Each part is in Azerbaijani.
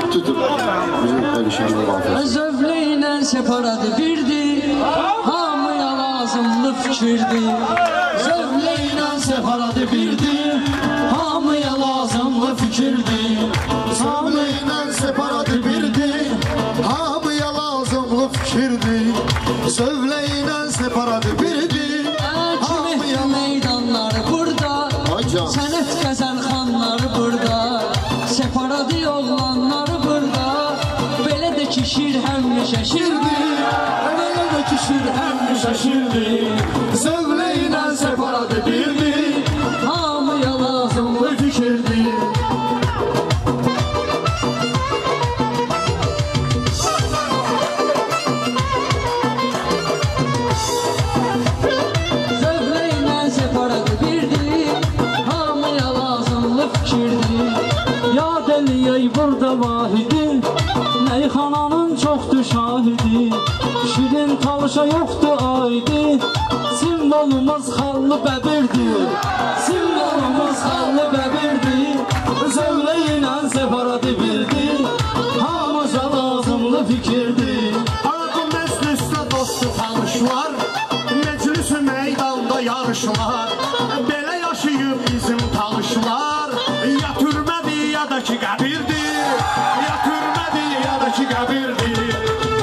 tutup bizim perişanlığı afiyet. Zövleyle separadı birdi, hamıya lazımlı fikirdi. Zövleyle separadı birdi, hamıya lazımlı fikirdi. Zövleyle separadı birdi, hamıya lazımlı fikirdi. Zövleyle separadı birdi, hamıya meydanlar burada, sənət qəzəlxanlar burada, separadı oğlanlar burada. Belə də ki şir həmli şaşırdı, belə də ki şir həmli şaşırdı. Zövleyle separadı birdi, hamıya lazımlı fikirdi. Burada vahidi, meyxananın çoxdur şahidi. Şirin talışa yoxdur aydi, simvolumuz xallı bəbirdir. Simvolumuz xallı bəbirdir. Zövleyle separadı bildi, hamıza lazımlı fikirdir. bu məclisdə dostu tanışlar, meclisi meydanda yarışlar. Belə yaşayıb bizim tanışlar, ya türmədir ya da ki qəbirdir, ya türmədir ya da ki qəbirdir.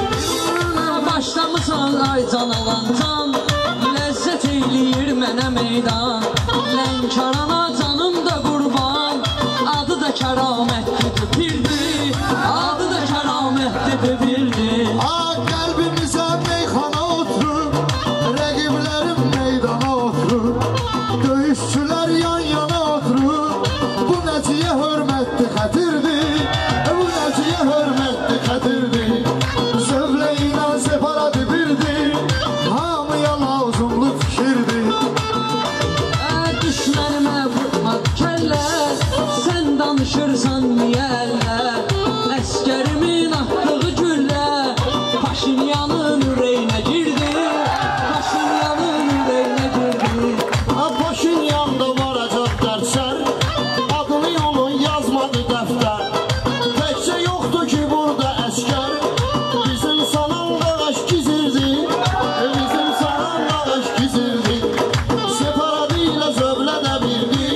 Başlamışsan ay can alan can, ləzzət eyləyir mənə meydan. Lənkərana canım da qurban, adı da kəramətlidir birdir, adı da kəramətlidir birdir. Qəlbimizə meyxana oturur, rəqiblərim meydana oturur. Döyüşçülər yan yana oturur, bu nəciyə hörmətli xətirdir, bu nəciyə hörmətli xətirdir. Zövleyle separadı birdir, hamıya lazımlı fikirdir. Düşmənimə vurma kəllə, sən danışırsan miyəllə. Əskərimin atdığı güllə, Paşinyanın ürəyinə girdi, Paşinyanın ürəyinə girdi. Paşinyanda varacaq dərsər, adını yolun yazmadı dəftər. Təkcə yoxdur ki burada əskər, bizim sanan qağaş gizirdi, bizim sanan qağaş gizirdi. Separadı ilə zövlə də bildi,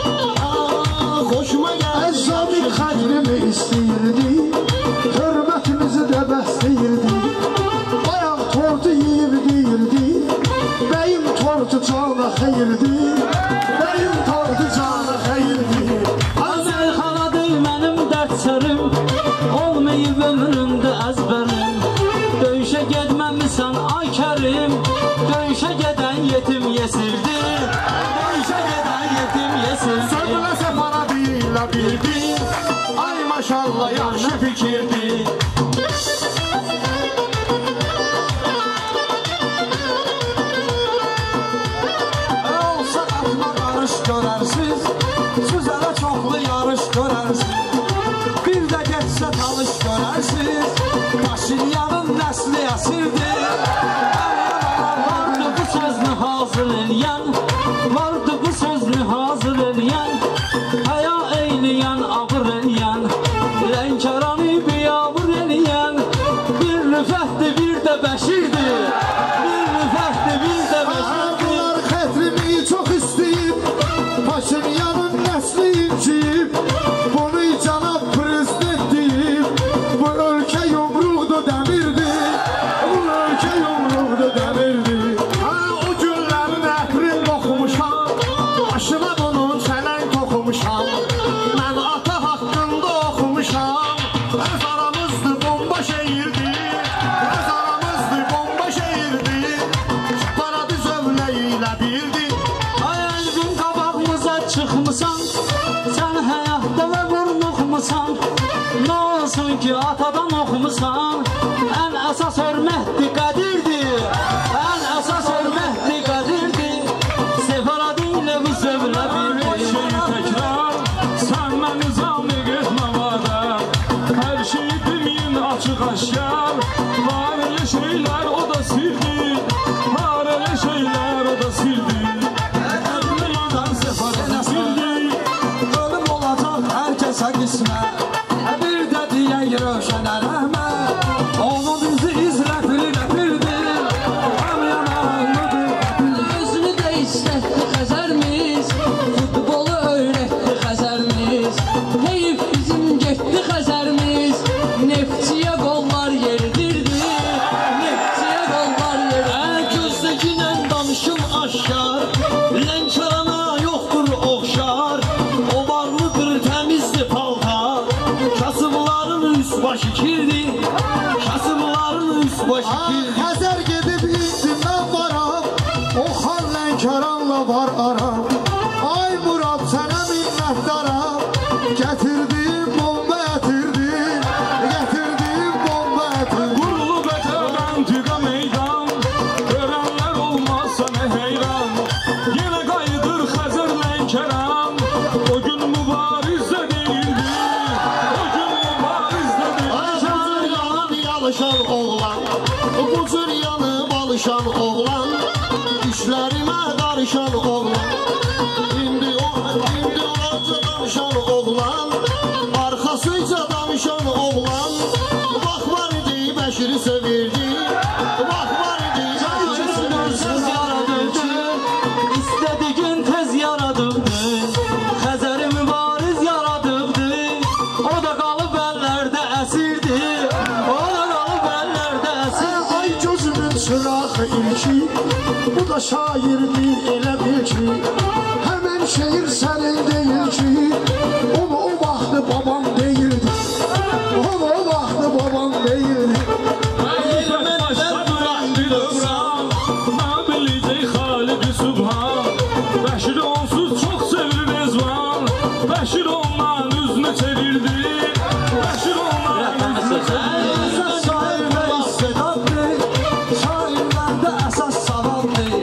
xoşuma gəldi. Əzzabit xətrimi istəyirdi, hörmətimizi də bəsləyirdi. Bayaq tortu yiyib deyirdi, bəyim tortu cana xeyirdi, bəyim tortu cana xeyirdi. Azərxanadır mənim dərsərim, olmayıb ömrümdə əzbərim. Döyüşə gedməmisən ay kərim, döyüşə gedən yetim yesirdir, döyüşə gedən yetim yesirdir. Zövlə separadı ilə bildi, ay maşallah yaxşı fikirdi. Olsa atma qarış görərsiz, süzələ çoxlu yarış görərsiz. Bir də geçsə talış görərsiz, Paşinyanın nəsli əsirdir. Vardı bu sözünü hazır eləyən, vardı bu sözünü hazır eləyən, həya eyləyən, ağır eləyən, Lənkəranı biyabır eləyən. Bir rüfətdir, bir də bəşirdir, bir rüfətdir, bir də bəşirdir. Bunlar xətrimi çox istəyib, Paşinyanın nəsli inciyib, bunu cənab prezident deyib. Bu ölkə yumruqdur dəmirdir, bu ölkə yumruqdur dəmirdir. O günlərin əhrin oxumuşam, başına bunun çələn toxumuşam. Mən ata haqqında oxumuşam, öz aramızdır bomba şehirdir, öz aramızdır bomba şehirdir. Separadı zövlə ilə bildi. Ay əlbim qabağımıza çıxmısan, sən həyatda və vurnuxmusan. Nə olsun ki atadan oxumusan, ən əsas hörmətdir, qədirdir, ən əsas hörmətdir, qədirdir. Separadı ilə bu zövlə birdir. Təkrar, sən mən nizami qıtmamada, hər şey bilməyin açıq aşkar. Var elə şeylər o da sirdir, var elə şeylər o da sirdir. Meydan separadı sildir. Ölüm olacaq hər kəsə qismət, bir də deyək Rövşənə rəhmət. Onun üzü izləpir-ləpirdir, həm yanaqlıdır qəpir. Özünü də istətdi Xəzərimiz, futbolu öyrətdi Xəzərimiz. Heyif bizim getdi Xəzərimiz, neftçiyə qollar yerdirdi, neftçiyə qollar yerdirdi. Gözdəkinlə danışım aşkar, Lənkərana yoxdur oxşar. O varlıdır təmizdir paltar, kasıbların üst başı kirdir, kasıbların üst başı kirdir. Xəzər gedib indi mən varam, o xan Lənkəranla var aram. Ay Murad sənə minnətdaram, gətirdim bomba ətirdim, gətirdim bomba ətirdim. Qurulub ətərdən tüqə meydan, görənlər olmazsa nə heyran. Yenə qayıdır Xəzər Lənkəran, o gün mübarizdə deyildi, o gün mübarizdə deyildi. Bu cür yanıb yalışan oğlan, bu cür yanıb alışan oğlan, işlərimə qarışan oğlan. İndi onca danışan oğlan, arxasıca danışan oğlan. Vax var idi Bəşiri sevirdi, vax var idi Bəşiri sevirdi. Söz yaradıldı, istədiyin tez yaradıldı. Xəzəri mübariz yaradıbdı, o da qalıb əllərdə əsirdi, o da qalıb əllərdə əsirdi. Ay gözümün çırağı ilki, bu da şairdir elə bil ki. Həmən şehir sənin deyil ki, onu o vaxtı babam deyildi, onu o vaxtı babam deyildi. Başlar bıraktı dövran, nə biləcək Xalid-i Subhan. Bəşir onsuz çox sevir Rezvan, Bəşir ondan üzünü çevirdi, Bəşir ondan üzünü çevirdi. Əsas şairdə istedaddır, şairlərdə əsas savaddır.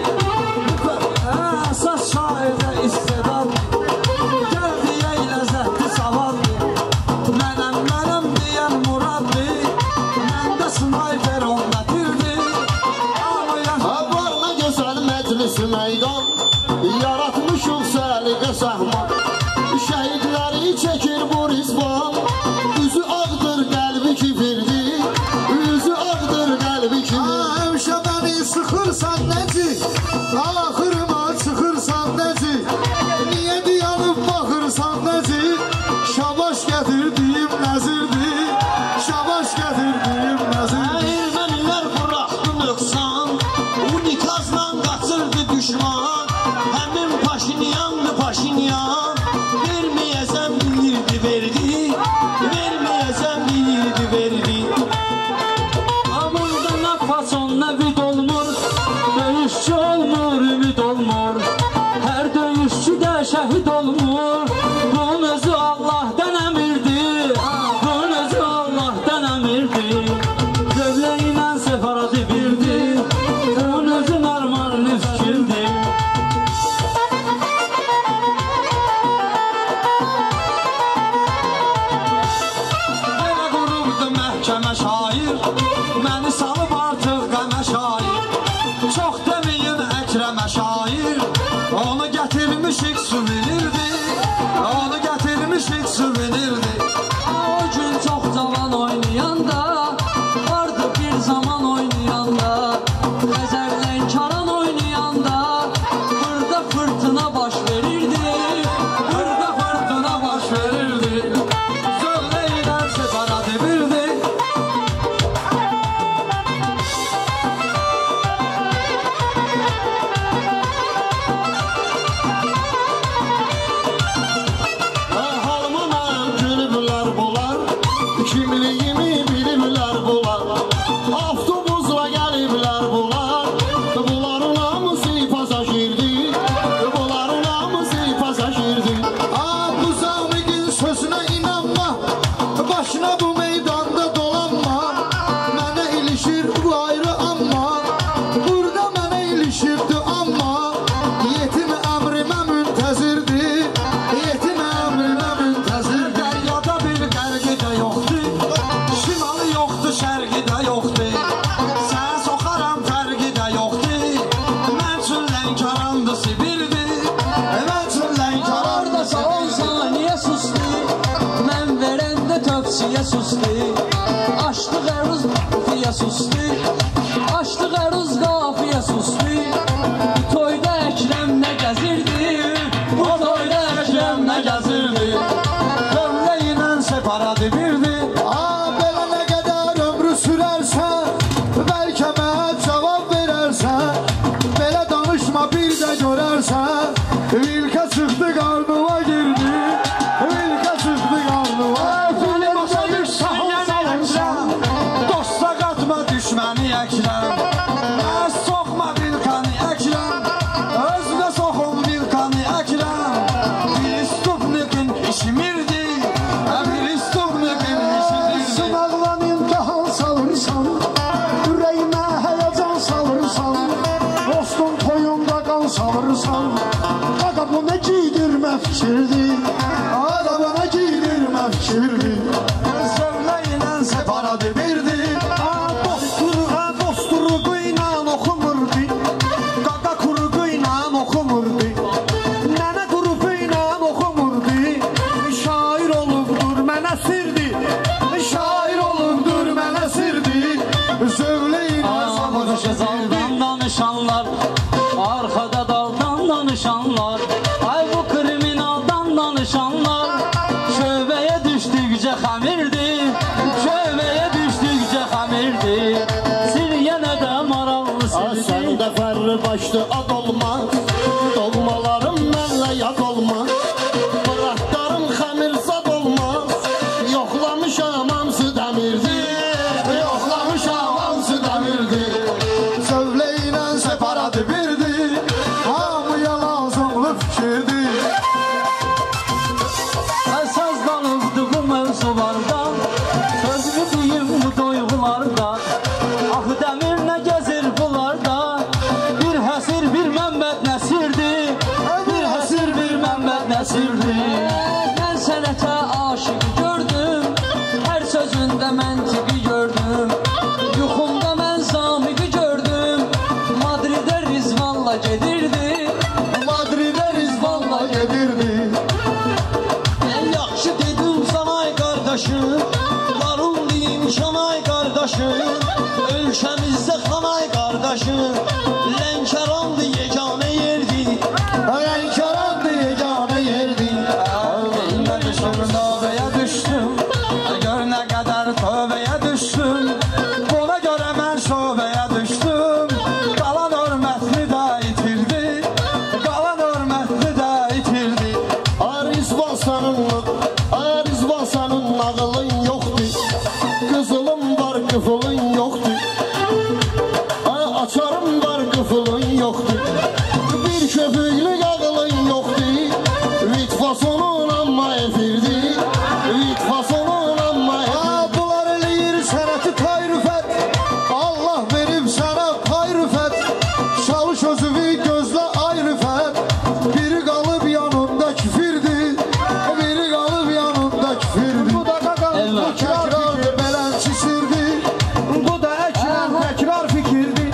Əsas şairdə istedaddır, gəl deyək ləzzətli savaddır. Mənəm deyən muraddır, məndə snayper onda tirdir. Var nə gözəl məclisi meydan, yaratmışıq səliqə səhman. Şəhidləri çəkir bu rizvan, üzü ağdır qəlbi kibirdir, üzü ağdır qəlbi kibirdir. Həmişə məni sıxırsan nəci, axırıma çıxırsan nəci, niyə diyanıb baxırsan nəci, şabaş gətirdiyim nəzirdir, şabaş gətirdiyim nəzirdir. Ermənilər buraxdı nöqsan, unikazla qaçırdı düşman. Həmin Paşinyandı Paşinyan, verməyəsən deyirdi verdi, verməyəsən deyirdi verdi. Amurda nə fason nə vid olmur, döyüşçü olmur, ümid olmur. Hər döyüşçü də şəhid olmur, bunun özü Allah'tan əmirdir, bunun özü Allah'tan əmirdir. Dövlə ilə səfaradı bildir, bunun özü normal nüfkildir. Belə qurubdu məhkəmə şair, məni salıb artıq qəmə şair. Çox deməyin Əkrəmə şair, onu gətirmişik suvenirdi, onu gətirmişik suvenirdi. O gün çox cavan oynayanda, vardı bir zaman oynayanda, Xəzər Lənkəran oynayanda, burada fırtına baş verirdi, burada fırtına baş verirdi. Zövlə ilə səfaradı bildi. Halımın gülüblər bunlar, kimliyimi biliblər bunlar. Avtobusla gəliblər bunlar, bunların hamısı pasajerdir, bunların hamısı pasajerdir. Bu zamiqin sözünə inanma, başına bu meydanda dolanma. Mənə ilişir bu ayrı amma, burada mənə ilişirdi amma. Yetim əmrimə müntəzirdir, yetim əmrimə müntəzirdir. Dəryada bir qərqi də yoxdur, Açdıq əruz qafiyə sustu, açdıq əruz qafiyə sustu. Bu toyda Əkrəm nə gəzirdi, bu toyda Əkrəm nə gəzirdi. Dövlə ilə separadı birdi. Belə nə qədər ömrü sürərsən, bəlkə mənə cavab verərsən. Belə danışma bir də görərsən, vilkə çıxdı qarnıma girdi, vilkə çıxdı qarnıma. Başa düşsən Əkrəm, dosta qatma düşməni Əkrəm. Əz soxma vilkanı Əkrəm, özünə soxun vilkanı Əkrəm. Bir istubnikin işimirdi, bir istubnikin işimirdi. Sınaqla imtihan salırsan, ürəyimə həyəcan salırsan, dostun toyunda qan salırsan. Ağa bu nə giydirmə fikirdir, ağa bu nə giydirmə fikirdir. Zövlə ilə separadı birdi. Dostluğu ilə oxumurdu, qaqa quruğu ilə oxumurdu, nənə quruğu ilə oxumurdu. Şair olubdur mənə sirdi, şair olubdur mənə sirdi. Zövlə ilə Ağabuşa zaldan danışanlar, arkada daldan danışanlar. Ay bu kriminaldan danışanlar. Şöbəyə düşdükcə xəmirdi, şöbəyə düşdükcə xəmirdi. Sir yenə də maraqlı sirdi. Səndə fərli başlı ad olmaz, dolmalarım mənlə yad olmaz. Bıraklarım xəmir zad olmaz, yoxlamışam hamısı dəmirdi, yoxlamışam hamısı dəmirdi. Zövlə ilə separadı birdi, hamıya lazımlı fikirdi. Əsas dalıbdı bu mövzularda, sözlü deyim bu duyğularda. Axı dəmir nə gəzir bunlarda, bir həsir bir Məmməd Nəsirdi, bir həsir bir Məmməd Nəsirdi. Mən sənətə aşık gördüm, hər sözündə məntiqi gördüm. Yuxumda mən Zamiqi gördüm, Madridə Rizvanla gedirdi, Madridə Rizvanla gedirdi. en yaxşı dedim sana ay qardaşım, varım deyim şanay qardaşım. Ölkəmizdə xanay qardaşım, Lənkərandı yeganə yerdi. Lənkərandı yeganə yerdi. Mən düşüm tövbəyə düşdüm, gör nə qədər tövbəyə düşdüm. Buna görə mən şöbəyə düşdüm, qalan hörmətini də itirdi, qalan hörmətini də itirdi. Arizvan sənin nağılın yoxdur, qızılın var qıfılın yoxdur, açarım var qıfılın yoxdur, bir köpüklü qağılın yoxdur, vitfasonun amma efirdi, vitfasonun amma efirdi. Bunlar eləyir sənəti tayrüfət, Allah verib sənə tayrüfət, çalış özüvi gözlə ayrıfət, biri qalıb yanında küfirdi, biri qalıb yanında küfirdi. Bu da qaqalı təkrar belənçisirdi, bu da Əkrəm təkrar fikirdi.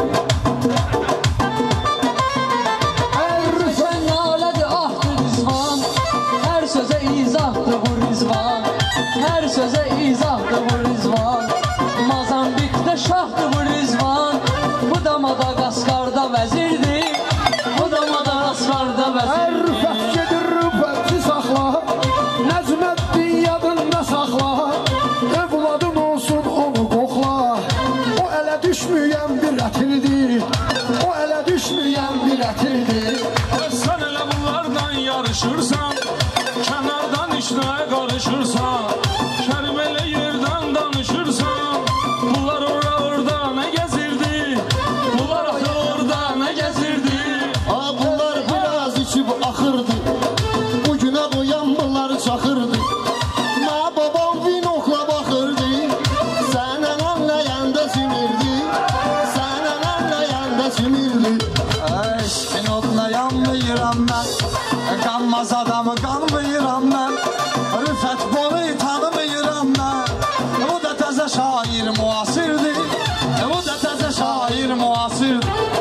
Sən nalədir ahdı Rizvan, hər sözə izahdır bu Rizvan, hər sözə izahdır bu Rizvan. Mazambikdə şahdır bu Rizvan, bu da Madaqaskarda vəzirdir, bu da Madaqaskarda vəzirdir. Rüfət gedir rüfətçi saxla, Nəcməddin yadında saxla, övladın olsun onu qoxla. O ələ düşməyən bir ətirdir, o ələ düşməyən bir ətirdir. Sen elə bunlardan yarışırsan, kənardan işləyə qarışırsan, Kərim elə yerdən danışırsan. Bunlar orada nə gəzirdi, bunlar orada nə gəzirdi. Bunlar biraz içib axırdı, bugünə qoyan bunlar çaxırdı. Ma babam vinokla baxırdı, sənə anlayanda simirdi, sənə anlayanda simirdi. Eşkin odla yanmıyıram mən, qanmaz adamı qanmıyıram mən, Rüfət Bolu tanımıyıram mən. Bu da təzə şair müasir.